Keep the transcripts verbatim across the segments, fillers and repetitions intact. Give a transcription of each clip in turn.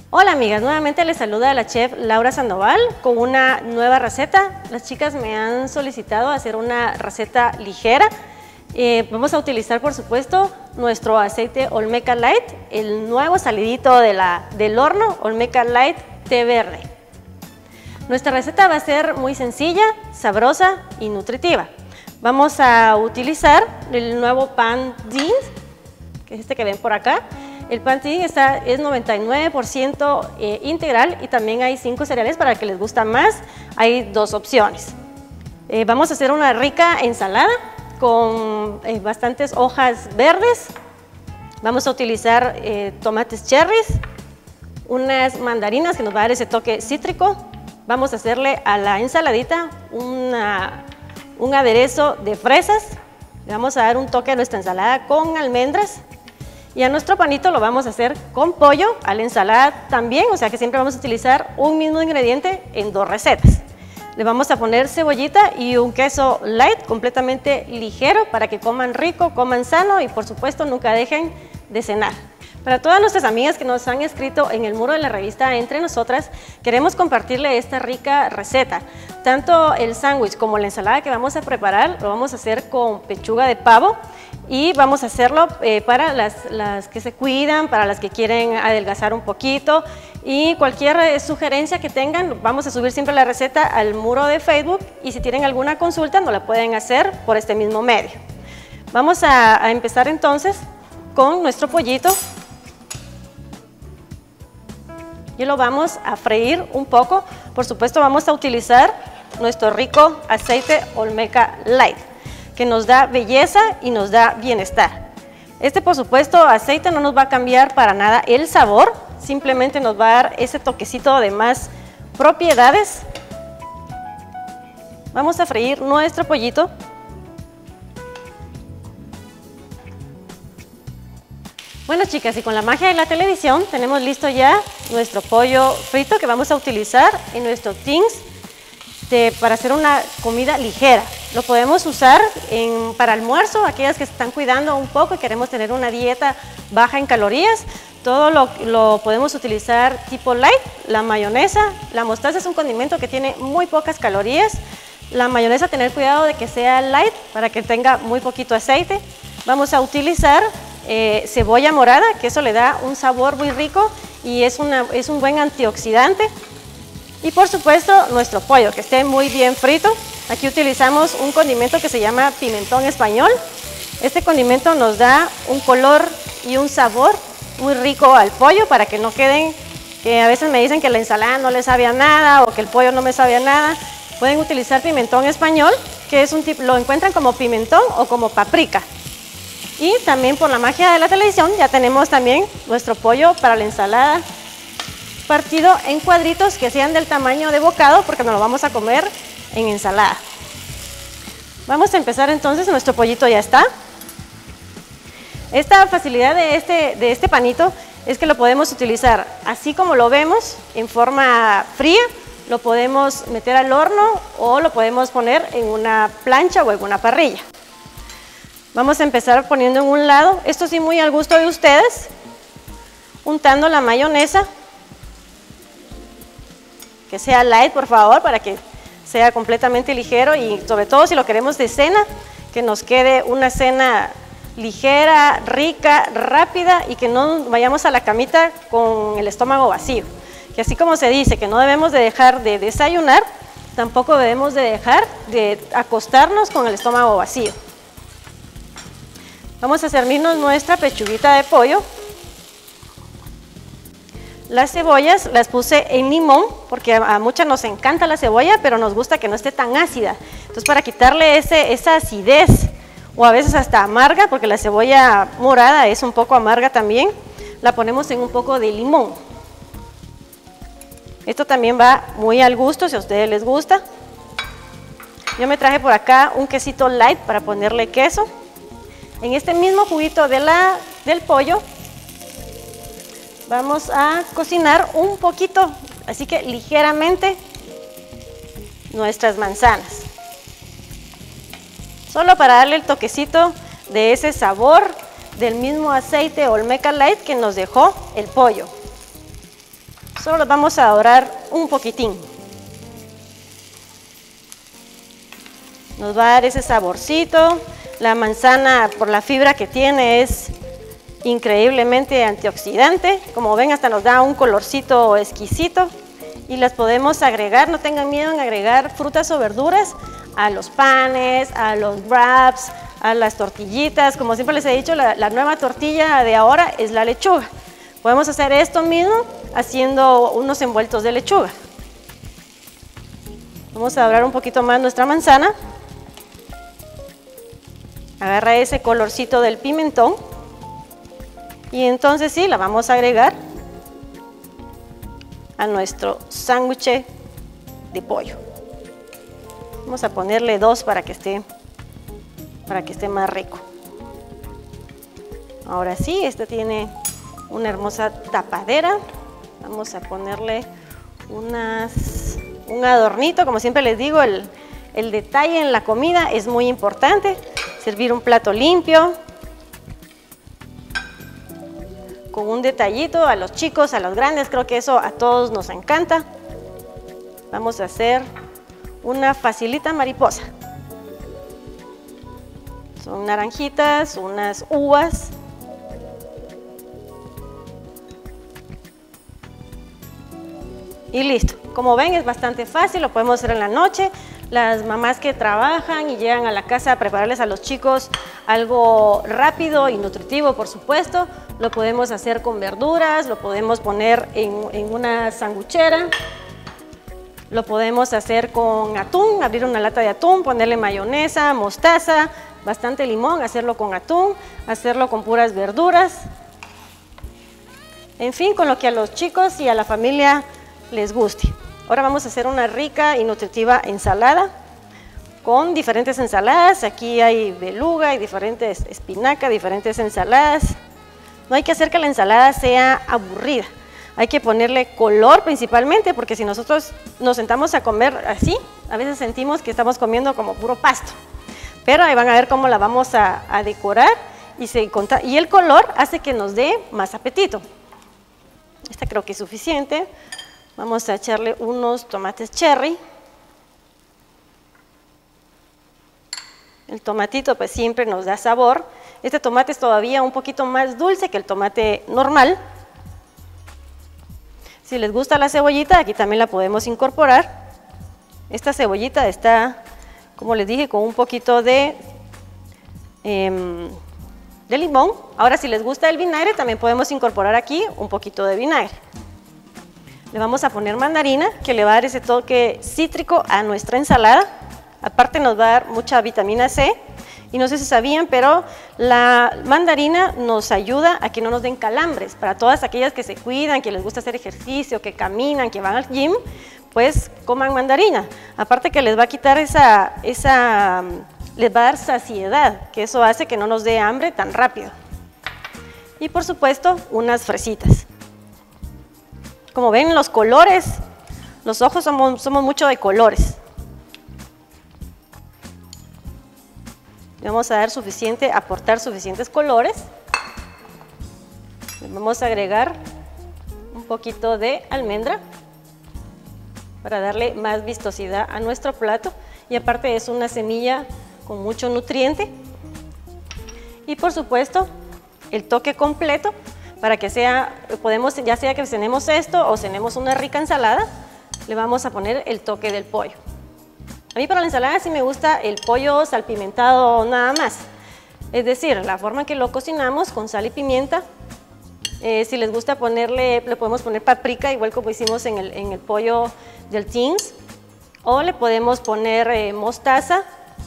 Hola amigas, nuevamente les saluda la chef Laura Sandoval con una nueva receta. Las chicas me han solicitado hacer una receta ligera. Eh, vamos a utilizar por supuesto nuestro aceite Olmeca Light, el nuevo salidito de la, del horno, Olmeca Light té verde. Nuestra receta va a ser muy sencilla, sabrosa y nutritiva. Vamos a utilizar el nuevo pan Dean, que es este que ven por acá. El pan Dean está, es noventa y nueve por ciento eh, integral y también hay cinco cereales para el que les gusta más. Hay dos opciones. Eh, vamos a hacer una rica ensalada con eh, bastantes hojas verdes. Vamos a utilizar eh, tomates cherries, unas mandarinas que nos va a dar ese toque cítrico. Vamos a hacerle a la ensaladita una, un aderezo de fresas. Le vamos a dar un toque a nuestra ensalada con almendras. Y a nuestro panito lo vamos a hacer con pollo, a la ensalada también, o sea que siempre vamos a utilizar un mismo ingrediente en dos recetas. Le vamos a poner cebollita y un queso light completamente ligero para que coman rico, coman sano y por supuesto nunca dejen de cenar. Para todas nuestras amigas que nos han escrito en el muro de la revista Entre Nosotras, queremos compartirle esta rica receta. Tanto el sándwich como la ensalada que vamos a preparar lo vamos a hacer con pechuga de pavo y vamos a hacerlo eh, para las, las que se cuidan, para las que quieren adelgazar un poquito y cualquier eh, sugerencia que tengan, vamos a subir siempre la receta al muro de Facebook y si tienen alguna consulta nos la pueden hacer por este mismo medio. Vamos a, a empezar entonces con nuestro pollito. Y lo vamos a freír un poco. Por supuesto vamos a utilizar nuestro rico aceite Olmeca Light, que nos da belleza y nos da bienestar. Este por supuesto aceite no nos va a cambiar para nada el sabor, simplemente nos va a dar ese toquecito de más propiedades. Vamos a freír nuestro pollito. Bueno chicas, y con la magia de la televisión tenemos listo ya nuestro pollo frito que vamos a utilizar en nuestro Tins de, para hacer una comida ligera. Lo podemos usar en, para almuerzo, aquellas que se están cuidando un poco y queremos tener una dieta baja en calorías. Todo lo, lo podemos utilizar tipo light, la mayonesa. La mostaza es un condimento que tiene muy pocas calorías. La mayonesa, tener cuidado de que sea light para que tenga muy poquito aceite. Vamos a utilizar Eh, cebolla morada, que eso le da un sabor muy rico y es, una, es un buen antioxidante. Y por supuesto nuestro pollo, que esté muy bien frito. Aquí utilizamos un condimento que se llama pimentón español. Este condimento nos da un color y un sabor muy rico al pollo para que no queden, que a veces me dicen que la ensalada no le sabe a nada o que el pollo no me sabe a nada. Pueden utilizar pimentón español, que es un tipo, lo encuentran como pimentón o como paprika. Y también por la magia de la televisión ya tenemos también nuestro pollo para la ensalada partido en cuadritos que sean del tamaño de bocado porque nos lo vamos a comer en ensalada. Vamos a empezar entonces, nuestro pollito ya está. Esta facilidad de este, de este panito es que lo podemos utilizar así como lo vemos en forma fría, lo podemos meter al horno o lo podemos poner en una plancha o en una parrilla. Vamos a empezar poniendo en un lado, esto sí muy al gusto de ustedes, untando la mayonesa, que sea light por favor, para que sea completamente ligero y sobre todo si lo queremos de cena, que nos quede una cena ligera, rica, rápida y que no vayamos a la camita con el estómago vacío. Que así como se dice que no debemos de dejar de desayunar, tampoco debemos de dejar de acostarnos con el estómago vacío. Vamos a servirnos nuestra pechuguita de pollo. Las cebollas las puse en limón porque a muchas nos encanta la cebolla, pero nos gusta que no esté tan ácida. Entonces para quitarle ese, esa acidez o a veces hasta amarga, porque la cebolla morada es un poco amarga también, la ponemos en un poco de limón. Esto también va muy al gusto si a ustedes les gusta. Yo me traje por acá un quesito light para ponerle queso. En este mismo juguito de la, del pollo vamos a cocinar un poquito, así que ligeramente, nuestras manzanas. Solo para darle el toquecito de ese sabor del mismo aceite Olmeca Light que nos dejó el pollo. Solo los vamos a dorar un poquitín. Nos va a dar ese saborcito. La manzana, por la fibra que tiene, es increíblemente antioxidante. Como ven, hasta nos da un colorcito exquisito. Y las podemos agregar, no tengan miedo en agregar frutas o verduras a los panes, a los wraps, a las tortillitas. Como siempre les he dicho, la, la nueva tortilla de ahora es la lechuga. Podemos hacer esto mismo haciendo unos envueltos de lechuga. Vamos a dorar un poquito más nuestra manzana. Agarra ese colorcito del pimentón. Y entonces sí, la vamos a agregar a nuestro sándwich de pollo. Vamos a ponerle dos para que esté, para que esté más rico. Ahora sí, este tiene una hermosa tapadera. Vamos a ponerle unas, un adornito. Como siempre les digo, el, el detalle en la comida es muy importante. Servir un plato limpio, con un detallito a los chicos, a los grandes, creo que eso a todos nos encanta. Vamos a hacer una facilita mariposa. Son naranjitas, unas uvas. Y listo. Como ven, es bastante fácil, lo podemos hacer en la noche. Las mamás que trabajan y llegan a la casa a prepararles a los chicos algo rápido y nutritivo, por supuesto, lo podemos hacer con verduras, lo podemos poner en, en una sanguchera, lo podemos hacer con atún, abrir una lata de atún, ponerle mayonesa, mostaza, bastante limón, hacerlo con atún, hacerlo con puras verduras, en fin, con lo que a los chicos y a la familia les guste. Ahora vamos a hacer una rica y nutritiva ensalada con diferentes ensaladas. Aquí hay beluga, hay diferentes espinaca, diferentes ensaladas. No hay que hacer que la ensalada sea aburrida. Hay que ponerle color principalmente, porque si nosotros nos sentamos a comer así, a veces sentimos que estamos comiendo como puro pasto. Pero ahí van a ver cómo la vamos a, a decorar y, se, y el color hace que nos dé más apetito. Esta creo que es suficiente. Vamos a echarle unos tomates cherry. El tomatito pues siempre nos da sabor. Este tomate es todavía un poquito más dulce que el tomate normal. Si les gusta la cebollita, aquí también la podemos incorporar. Esta cebollita está, como les dije, con un poquito de, eh, de limón. Ahora, si les gusta el vinagre, también podemos incorporar aquí un poquito de vinagre. Le vamos a poner mandarina, que le va a dar ese toque cítrico a nuestra ensalada. Aparte nos va a dar mucha vitamina C. Y no sé si sabían, pero la mandarina nos ayuda a que no nos den calambres. Para todas aquellas que se cuidan, que les gusta hacer ejercicio, que caminan, que van al gym, pues coman mandarina. Aparte que les va a quitar esa, esa, les va a dar saciedad, que eso hace que no nos dé hambre tan rápido. Y por supuesto, unas fresitas. Como ven, los colores, los ojos somos, somos mucho de colores. Le vamos a dar suficiente, aportar suficientes colores. Le vamos a agregar un poquito de almendra para darle más vistosidad a nuestro plato. Y aparte es una semilla con mucho nutriente. Y por supuesto, el toque completo. Para que sea, podemos, ya sea que cenemos esto o cenemos una rica ensalada, le vamos a poner el toque del pollo. A mí para la ensalada sí me gusta el pollo salpimentado nada más. Es decir, la forma en que lo cocinamos con sal y pimienta. Eh, si les gusta ponerle, le podemos poner paprika, igual como hicimos en el, en el pollo del Teens. O le podemos poner eh, mostaza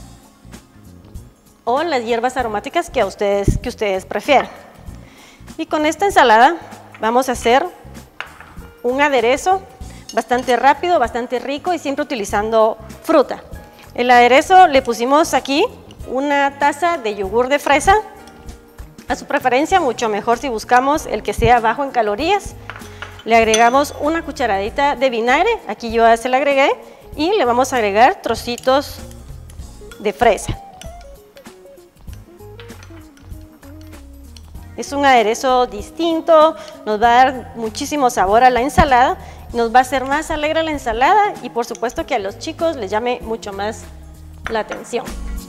o las hierbas aromáticas que, a ustedes, que ustedes prefieran. Y con esta ensalada vamos a hacer un aderezo bastante rápido, bastante rico y siempre utilizando fruta. El aderezo le pusimos aquí una taza de yogur de fresa. A su preferencia, mucho mejor si buscamos el que sea bajo en calorías. Le agregamos una cucharadita de vinagre, aquí yo ya se la agregué, y le vamos a agregar trocitos de fresa. Es un aderezo distinto, nos va a dar muchísimo sabor a la ensalada, nos va a hacer más alegre la ensalada y por supuesto que a los chicos les llame mucho más la atención.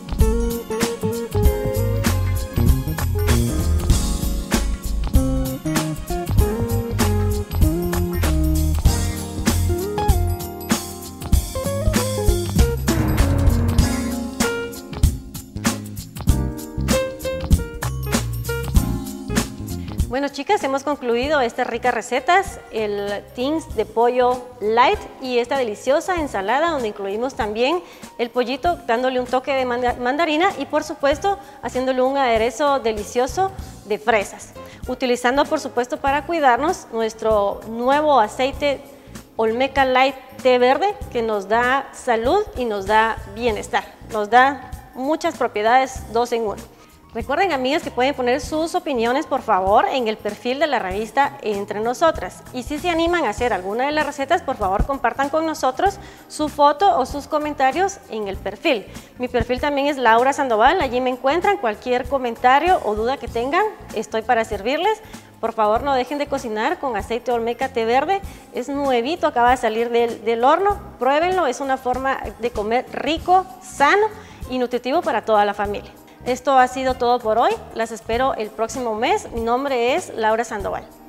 Bueno, chicas, hemos concluido estas ricas recetas, el Thins de pollo light y esta deliciosa ensalada donde incluimos también el pollito dándole un toque de mandarina y por supuesto haciéndole un aderezo delicioso de fresas. Utilizando por supuesto para cuidarnos nuestro nuevo aceite Olmeca Light té verde que nos da salud y nos da bienestar, nos da muchas propiedades dos en uno. Recuerden, amigas, que pueden poner sus opiniones, por favor, en el perfil de la revista Entre Nosotras. Y si se animan a hacer alguna de las recetas, por favor, compartan con nosotros su foto o sus comentarios en el perfil. Mi perfil también es Laura Sandoval, allí me encuentran. Cualquier comentario o duda que tengan, estoy para servirles. Por favor, no dejen de cocinar con aceite Olmeca té verde. Es nuevito, acaba de salir del, del horno. Pruébenlo, es una forma de comer rico, sano y nutritivo para toda la familia. Esto ha sido todo por hoy, las espero el próximo mes. Mi nombre es Laura Sandoval.